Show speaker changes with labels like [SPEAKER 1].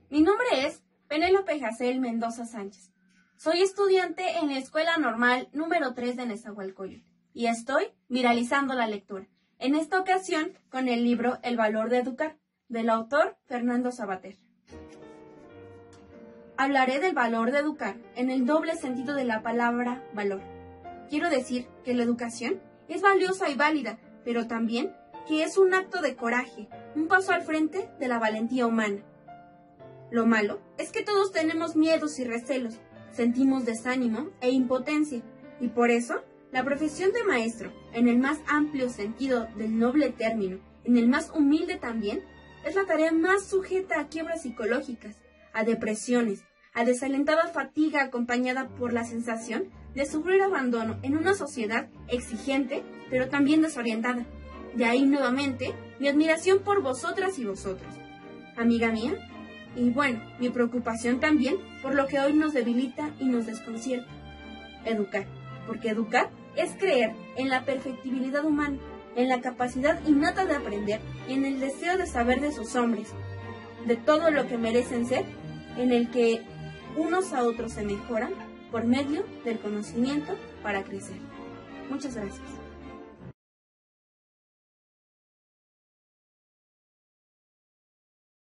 [SPEAKER 1] Mi nombre es Penélope Jacel Mendoza Sánchez. Soy estudiante en la Escuela Normal número 3 de Nezahualcóyotl y estoy viralizando la lectura, en esta ocasión con el libro El valor de educar, del autor Fernando Savater. Hablaré del valor de educar en el doble sentido de la palabra valor. Quiero decir que la educación es valiosa y válida, pero también que es un acto de coraje, un paso al frente de la valentía humana. Lo malo es que todos tenemos miedos y recelos, sentimos desánimo e impotencia, y por eso la profesión de maestro, en el más amplio sentido del noble término, en el más humilde también, es la tarea más sujeta a quiebras psicológicas, a depresiones, a desalentada fatiga acompañada por la sensación de sufrir abandono en una sociedad exigente, pero también desorientada. De ahí nuevamente mi admiración por vosotras y vosotros, amiga mía, y bueno, mi preocupación también por lo que hoy nos debilita y nos desconcierta. Educar, porque educar es creer en la perfectibilidad humana, en la capacidad innata de aprender y en el deseo de saber de sus hombres, de todo lo que merecen ser, en el que unos a otros se mejoran por medio del conocimiento para crecer. Muchas gracias.